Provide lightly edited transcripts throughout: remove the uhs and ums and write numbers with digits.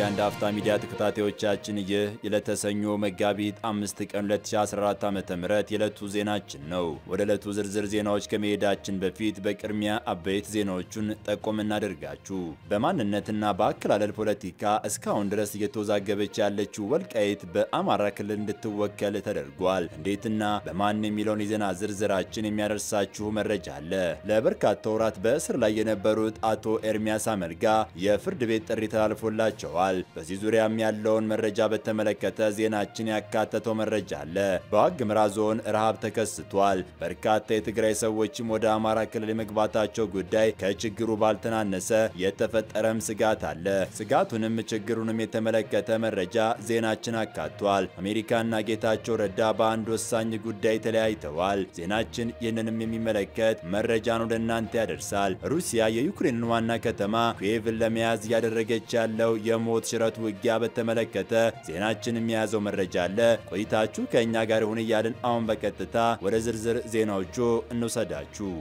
የአንድ አፍታ ሚዲያ ተከታታዮቻችን ይህ የለተሰኞ መጋቢት 5 ቀን 2014 ዓ.ም የለቱ ዜናችን ነው። ወደ ለቱ ዝርዝር ዜናዎች ከመሄዳችን በፊት በቅድሚያ አበይት ዜናዎቹን ጠቆም እናደርጋችሁ። በማንነትና በአከላለል ፖለቲካ እስካሁን ድረስ እየተወዛገበች ያለችው ወልቃይት በአማራ ክልል እንድትወከል ተደርጓል። እንዴትና በማን የሚለውን የዜና ዝርዝራችን የሚያደርሳችሁ መረጃ አለ። ለበርካታ ወራት በእስር ላይ የነበሩት አቶ ኤርሚያስ አመልጋ የፍርድ ቤት ጥሪ ተላልፎላቸዋል። በዚህ ዙሪያም ያለውን መረጃ በተመለከተ ዜናችን ያካተተው መረጃ አለ። በዋግምራ ዞን ረሃብ ተከስቷል። በርካታ የትግራይ ሰዎችም ወደ አማራ ክልል የመግባታቸው ጉዳይ ከችግሩ ባልተናነሰ የተፈጠረም ስጋት አለ። ስጋቱንም ችግሩንም የተመለከተ መረጃ ዜናችን አካቷል። አሜሪካና ጌታቸው ረዳ በአንድ ወሳኝ ጉዳይ ተለያይተዋል። ዜናችን ይህንንም የሚመለከት መረጃን ወደ እናንተ ያደርሳል። ሩሲያ የዩክሬንን ዋና ከተማ ኪየቭን ለመያዝ ያደረገች ያለው የሞት ሽረት ውጊያ በተመለከተ ዜናችን የሚያዘው መረጃ አለ። ቆይታችሁ ከኛ ጋር ይሁን እያልን አሁን በቀጥታ ወደ ዝርዝር ዜናዎቹ እንውሰዳችሁ።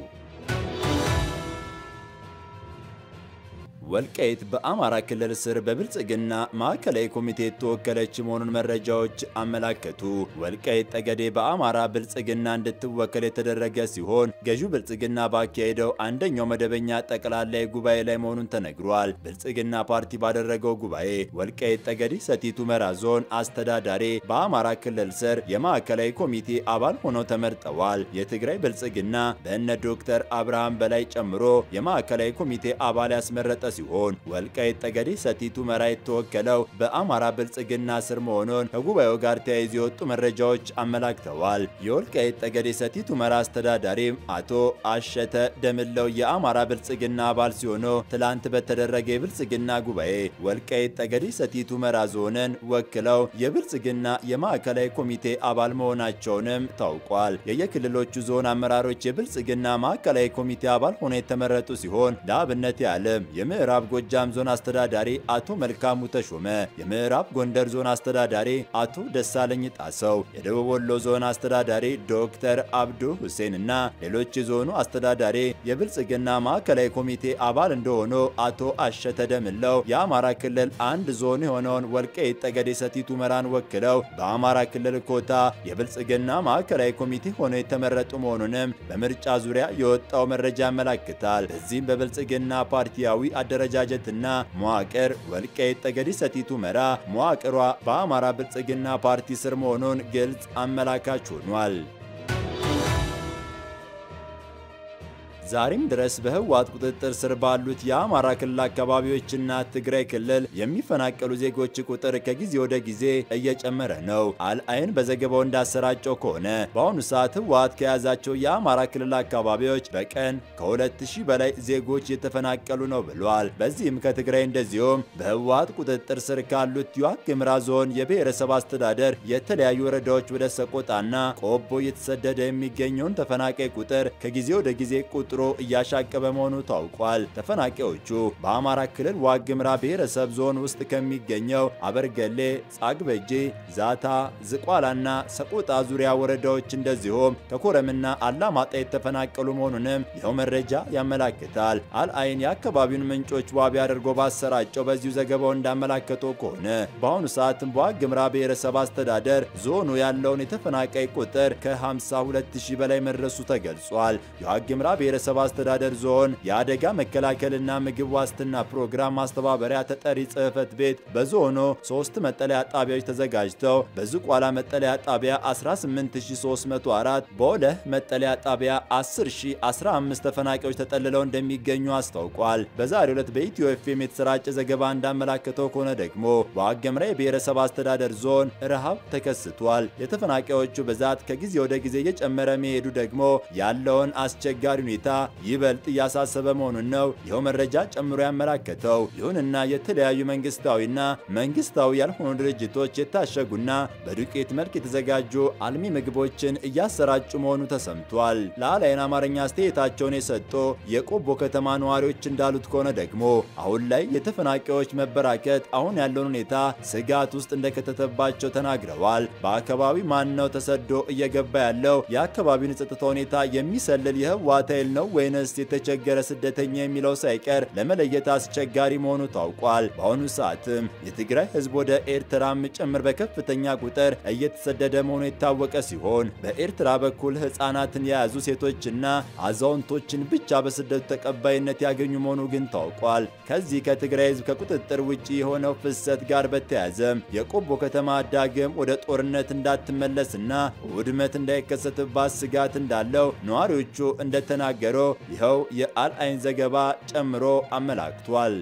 ወልቃይት በአማራ ክልል ስር በብልጽግና ማዕከላዊ ኮሚቴ ተወከለች መሆኑን መረጃዎች አመላከቱ። ወልቃይት ጠገዴ በአማራ ብልጽግና እንድትወከል የተደረገ ሲሆን ገዢው ብልጽግና ባካሄደው አንደኛው መደበኛ ጠቅላላ ጉባኤ ላይ መሆኑን ተነግሯል። ብልጽግና ፓርቲ ባደረገው ጉባኤ ወልቃይት ጠገዴ ሰቲት ሁመራ ዞን አስተዳዳሪ በአማራ ክልል ስር የማዕከላዊ ኮሚቴ አባል ሆነው ተመርጠዋል። የትግራይ ብልጽግና በእነ ዶክተር አብርሃም በላይ ጨምሮ የማዕከላዊ ኮሚቴ አባል ያስመረጠ ሲሆን ወልቃይት ጠገዴ ሰቲት ሁመራ የተወከለው በአማራ ብልጽግና ስር መሆኑን ከጉባኤው ጋር ተያይዞ የወጡ መረጃዎች አመላክተዋል። የወልቃይት ጠገዴ ሰቲት ሁመራ አስተዳዳሪ አቶ አሸተ ደምለው የአማራ ብልጽግና አባል ሲሆኑ ትላንት በተደረገ የብልጽግና ጉባኤ ወልቃይት ጠገዴ ሰቲት ሁመራ ዞንን ወክለው የብልጽግና የማዕከላዊ ኮሚቴ አባል መሆናቸውንም ታውቋል። የየክልሎቹ ዞን አመራሮች የብልጽግና ማዕከላዊ ኮሚቴ አባል ሆነው የተመረጡ ሲሆን ለአብነት ያለም የምዕራብ ጎጃም ዞን አስተዳዳሪ አቶ መልካሙ ተሾመ፣ የምዕራብ ጎንደር ዞን አስተዳዳሪ አቶ ደሳለኝ ጣሰው፣ የደቡብ ወሎ ዞን አስተዳዳሪ ዶክተር አብዱ ሁሴን እና ሌሎች የዞኑ አስተዳዳሪ የብልጽግና ማዕከላዊ ኮሚቴ አባል እንደሆኑ አቶ አሸተ ደምለው የአማራ ክልል አንድ ዞን የሆነውን ወልቃይት ጠገዴ ሰቲት ሁመራን ወክለው በአማራ ክልል ኮታ የብልጽግና ማዕከላዊ ኮሚቴ ሆነው የተመረጡ መሆኑንም በምርጫ ዙሪያ የወጣው መረጃ ያመላክታል። በዚህም በብልጽግና ፓርቲያዊ አደረጃጀትና መዋቅር ወልቃይት ጠገዴ ሰቲት ሁመራ መዋቅሯ በአማራ ብልጽግና ፓርቲ ስር መሆኑን ግልጽ አመላካች ሆኗል። ዛሬም ድረስ በህወሓት ቁጥጥር ስር ባሉት የአማራ ክልል አካባቢዎችና ትግራይ ክልል የሚፈናቀሉ ዜጎች ቁጥር ከጊዜ ወደ ጊዜ እየጨመረ ነው። አልአይን በዘገባው እንዳሰራጨው ከሆነ በአሁኑ ሰዓት ህወሓት ከያዛቸው የአማራ ክልል አካባቢዎች በቀን ከ2000 በላይ ዜጎች እየተፈናቀሉ ነው ብሏል። በዚህም ከትግራይ እንደዚሁም በህወሓት ቁጥጥር ስር ካሉት የዋግምራ ዞን የብሔረሰብ አስተዳደር የተለያዩ ወረዳዎች ወደ ሰቆጣና ቆቦ እየተሰደደ የሚገኘውን ተፈናቃይ ቁጥር ከጊዜ ወደ ጊዜ ቁጥሩ እያሻቀበ መሆኑ ታውቋል። ተፈናቃዮቹ በአማራ ክልል ዋግምራ ብሔረሰብ ዞን ውስጥ ከሚገኘው አበርገሌ፣ ጻግበጂ፣ ዛታ፣ ዝቋላና ሰቆጣ ዙሪያ ወረዳዎች እንደዚሁም ከኮረምና አላማጣ የተፈናቀሉ መሆኑንም ይኸው መረጃ ያመላክታል። አልአይን የአካባቢውን ምንጮች ዋቢ አድርጎ ባሰራጨው በዚሁ ዘገባው እንዳመላከተው ከሆነ በአሁኑ ሰዓትም በዋግምራ ብሔረሰብ አስተዳደር ዞኑ ያለውን የተፈናቃይ ቁጥር ከ52000 በላይ መድረሱ ተገልጿል። የዋግምራ ብሔረሰብ አስተዳደር ዞን የአደጋ መከላከልና ምግብ ዋስትና ፕሮግራም ማስተባበሪያ ተጠሪ ጽሕፈት ቤት በዞኑ 3 መጠለያ ጣቢያዎች ተዘጋጅተው በዝቋላ መጠለያ ጣቢያ 18304 በወለህ መጠለያ ጣቢያ 10015 ተፈናቃዮች ተጠልለው እንደሚገኙ አስታውቋል። በዛሬው ዕለት በኢትዮ ኤፍኤም የተሰራጨ ዘገባ እንዳመላከተው ከሆነ ደግሞ በዋግምራ የብሔረሰብ አስተዳደር ዞን ረሃብ ተከስቷል። የተፈናቃዮቹ ብዛት ከጊዜ ወደ ጊዜ እየጨመረ መሄዱ ደግሞ ያለውን አስቸጋሪ ሁኔታ ይበልጥ እያሳሰበ መሆኑን ነው ይኸው መረጃ ጨምሮ ያመላከተው። ይሁንና የተለያዩ መንግስታዊና መንግስታዊ ያልሆኑ ድርጅቶች የታሸጉና በዱቄት መልክ የተዘጋጁ አልሚ ምግቦችን እያሰራጩ መሆኑ ተሰምቷል። ለአልአይን አማርኛ አስተያየታቸውን የሰጡ የቆቦ ከተማ ነዋሪዎች እንዳሉት ከሆነ ደግሞ አሁን ላይ የተፈናቃዮች መበራከት አሁን ያለውን ሁኔታ ስጋት ውስጥ እንደከተተባቸው ተናግረዋል። በአካባቢው ማን ነው ተሰዶ እየገባ ያለው? የአካባቢውን ጸጥታ ሁኔታ የሚሰልል የህወሓት ኃይል ነው ወይንስ የተቸገረ ስደተኛ የሚለው ሳይቀር ለመለየት አስቸጋሪ መሆኑ ታውቋል። በአሁኑ ሰዓትም የትግራይ ህዝብ ወደ ኤርትራም ጭምር በከፍተኛ ቁጥር እየተሰደደ መሆኑ የታወቀ ሲሆን በኤርትራ በኩል ህፃናትን የያዙ ሴቶችና አዛውንቶችን ብቻ በስደቱ ተቀባይነት ያገኙ መሆኑ ግን ታውቋል። ከዚህ ከትግራይ ህዝብ ከቁጥጥር ውጪ የሆነው ፍሰት ጋር በተያያዘ የቆቦ ከተማ ዳግም ወደ ጦርነት እንዳትመለስና ውድመት እንዳይከሰትባት ስጋት እንዳለው ነዋሪዎቹ እንደተናገረው ይኸው የአልአይን ዘገባ ጨምሮ አመላክቷል።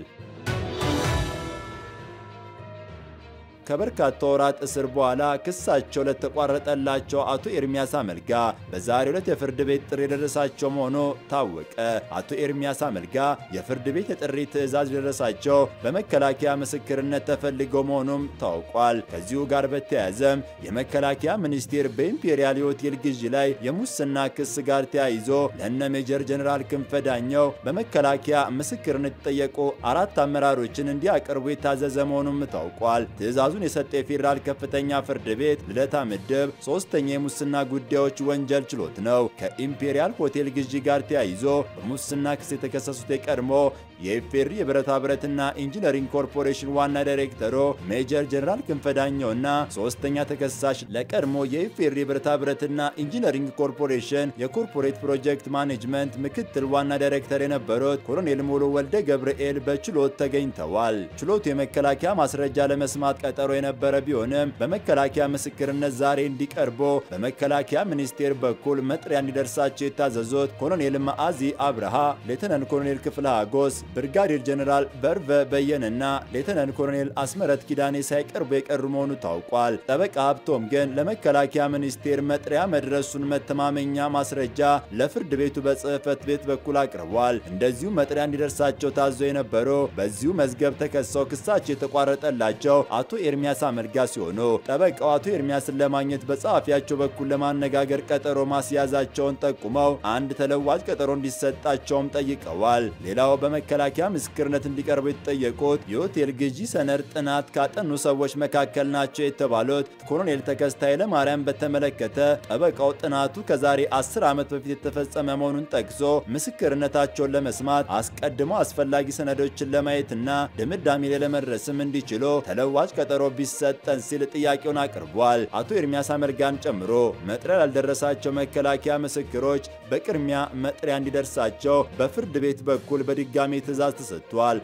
ከበርካታ ወራት እስር በኋላ ክሳቸው ለተቋረጠላቸው አቶ ኤርሚያስ አመልጋ በዛሬው ዕለት የፍርድ ቤት ጥሪ የደረሳቸው መሆኑ ታወቀ። አቶ ኤርሚያስ አመልጋ የፍርድ ቤት የጥሪ ትዕዛዝ የደረሳቸው በመከላከያ ምስክርነት ተፈልገው መሆኑም ታውቋል። ከዚሁ ጋር በተያያዘም የመከላከያ ሚኒስቴር በኢምፔሪያል ሆቴል ግዢ ላይ የሙስና ክስ ጋር ተያይዞ ለነ ሜጀር ጀነራል ክንፈ ዳኘው በመከላከያ ምስክርነት የተጠየቁ 4 አመራሮችን እንዲያቀርቡ የታዘዘ መሆኑም ታውቋል። ትዕዛዙ የሰጠ የፌዴራል ከፍተኛ ፍርድ ቤት ልደታ ምድብ 3ኛ የሙስና ጉዳዮች ወንጀል ችሎት ነው። ከኢምፔሪያል ሆቴል ግዢ ጋር ተያይዞ በሙስና ክስ የተከሰሱት የቀድሞ የኢፌሪ የብረታ ብረትና ኢንጂነሪንግ ኮርፖሬሽን ዋና ዳይሬክተሩ ሜጀር ጀነራል ክንፈ ዳኘውና 3ኛ ተከሳሽ ለቀድሞ የኢፌሪ የብረታ ብረትና ኢንጂነሪንግ ኮርፖሬሽን የኮርፖሬት ፕሮጀክት ማኔጅመንት ምክትል ዋና ዳይሬክተር የነበሩት ኮሎኔል ሙሉ ወልደ ገብርኤል በችሎት ተገኝተዋል። ችሎቱ የመከላከያ ማስረጃ ለመስማት ቀጠሮ የነበረ ቢሆንም በመከላከያ ምስክርነት ዛሬ እንዲቀርቦ በመከላከያ ሚኒስቴር በኩል መጥሪያ እንዲደርሳቸው የታዘዙት ኮሎኔል ማአዚ አብርሃ፣ ሌተናንት ኮሎኔል ክፍለ ሀጎስ፣ ብርጋዴር ጀነራል በርቨ በየነና ሌተናንት ኮሎኔል አስመረት ኪዳኔ ሳይቀርቡ የቀሩ መሆኑ ታውቋል። ጠበቃ ሀብቶም ግን ለመከላከያ ሚኒስቴር መጥሪያ መድረሱን መተማመኛ ማስረጃ ለፍርድ ቤቱ በጽህፈት ቤት በኩል አቅርቧል። እንደዚሁ መጥሪያ እንዲደርሳቸው ታዞ የነበሩ በዚሁ መዝገብ ተከሰው ክሳቸው የተቋረጠላቸው አቶ ኤርሚያስ አመልጋ ሲሆኑ ጠበቃው አቶ ኤርሚያስን ለማግኘት በጸሐፊያቸው በኩል ለማነጋገር ቀጠሮ ማስያዛቸውን ጠቁመው አንድ ተለዋጭ ቀጠሮ እንዲሰጣቸውም ጠይቀዋል። ሌላው በመከላከያ ምስክርነት እንዲቀርቡ የተጠየቁት የሆቴል ግዢ ሰነድ ጥናት ካጠኑ ሰዎች መካከል ናቸው የተባሉት ኮሎኔል ተከስተ ኃይለማርያም በተመለከተ ጠበቃው ጥናቱ ከዛሬ 10 ዓመት በፊት የተፈጸመ መሆኑን ጠቅሶ ምስክርነታቸውን ለመስማት አስቀድሞ አስፈላጊ ሰነዶችን ለማየትና ድምዳሜ ላይ ለመድረስም እንዲችሉ ተለዋጭ ቀጠሮ ቢሰጠን ሲል ጥያቄውን አቅርቧል። አቶ ኤርሚያስ አመልጋን ጨምሮ መጥሪያ ያልደረሳቸው መከላከያ ምስክሮች በቅድሚያ መጥሪያ እንዲደርሳቸው በፍርድ ቤት በኩል በድጋሚ ትዕዛዝ ተሰጥቷል።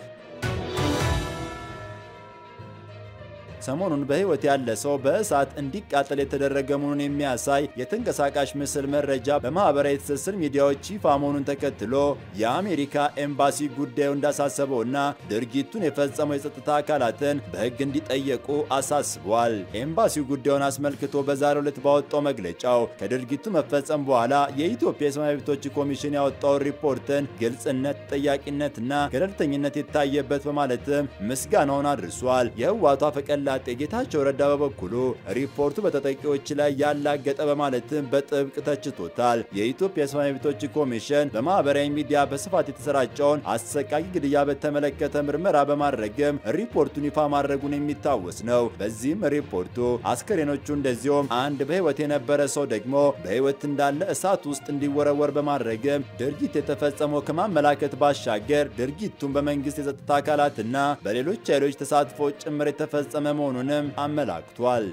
ሰሞኑን በህይወት ያለ ሰው በእሳት እንዲቃጠል የተደረገ መሆኑን የሚያሳይ የተንቀሳቃሽ ምስል መረጃ በማህበራዊ ትስስር ሚዲያዎች ይፋ መሆኑን ተከትሎ የአሜሪካ ኤምባሲ ጉዳዩ እንዳሳሰበውና ድርጊቱን የፈጸመው የጸጥታ አካላትን በህግ እንዲጠየቁ አሳስቧል። ኤምባሲው ጉዳዩን አስመልክቶ በዛሬው ዕለት ባወጣው መግለጫው ከድርጊቱ መፈጸም በኋላ የኢትዮጵያ የሰብአዊ መብቶች ኮሚሽን ያወጣው ሪፖርትን ግልጽነት፣ ተጠያቂነትና ገለልተኝነት የታየበት በማለትም ምስጋናውን አድርሷል። የህወሓቱ አፈቀላ ጌታቸው ረዳ በበኩሉ ሪፖርቱ በተጠቂዎች ላይ ያላገጠ በማለትም በጥብቅ ተችቶታል። የኢትዮጵያ የሰብአዊ መብቶች ኮሚሽን በማህበራዊ ሚዲያ በስፋት የተሰራጨውን አሰቃቂ ግድያ በተመለከተ ምርመራ በማድረግም ሪፖርቱን ይፋ ማድረጉን የሚታወስ ነው። በዚህም ሪፖርቱ አስከሬኖቹ እንደዚሁም አንድ በህይወት የነበረ ሰው ደግሞ በህይወት እንዳለ እሳት ውስጥ እንዲወረወር በማድረግም ድርጊት የተፈጸመው ከማመላከት ባሻገር ድርጊቱን በመንግስት የጸጥታ አካላትና በሌሎች ኃይሎች ተሳትፎ ጭምር የተፈጸመ መሆኑንም አመላክቷል።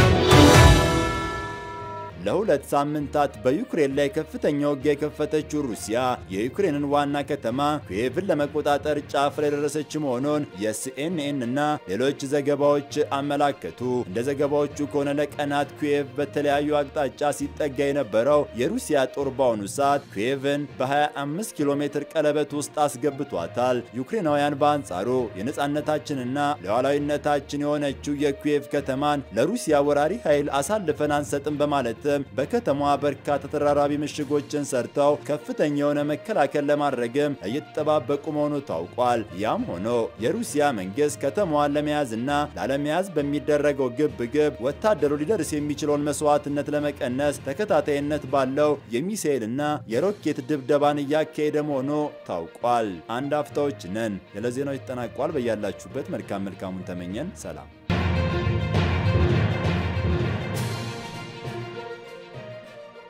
ለሁለት ሳምንታት በዩክሬን ላይ ከፍተኛ ውጊያ የከፈተችው ሩሲያ የዩክሬንን ዋና ከተማ ኪየቭን ለመቆጣጠር ጫፍ ላይ ደረሰች መሆኑን የሲኤንኤን እና ሌሎች ዘገባዎች አመላከቱ። እንደ ዘገባዎቹ ከሆነ ለቀናት ኪየቭ በተለያዩ አቅጣጫ ሲጠጋ የነበረው የሩሲያ ጦር በአሁኑ ሰዓት ኪየቭን በ25 ኪሎ ሜትር ቀለበት ውስጥ አስገብቷታል። ዩክሬናውያን በአንጻሩ የነጻነታችንና ሉዓላዊነታችን የሆነችው የኪየቭ ከተማን ለሩሲያ ወራሪ ኃይል አሳልፈን አንሰጥም በማለት በከተማዋ በርካታ ተራራቢ ምሽጎችን ሰርተው ከፍተኛ የሆነ መከላከል ለማድረግም እየተጠባበቁ መሆኑ ታውቋል። ያም ሆኖ የሩሲያ መንግስት ከተማዋን ለመያዝና ላለመያዝ በሚደረገው ግብግብ ወታደሩ ሊደርስ የሚችለውን መስዋዕትነት ለመቀነስ ተከታታይነት ባለው የሚሳኤልና የሮኬት ድብደባን እያካሄደ መሆኑ ታውቋል። አንድ አፍታዎች ነን። የለዜናው ይተናቋል። በያላችሁበት መልካሙን ተመኘን። ሰላም።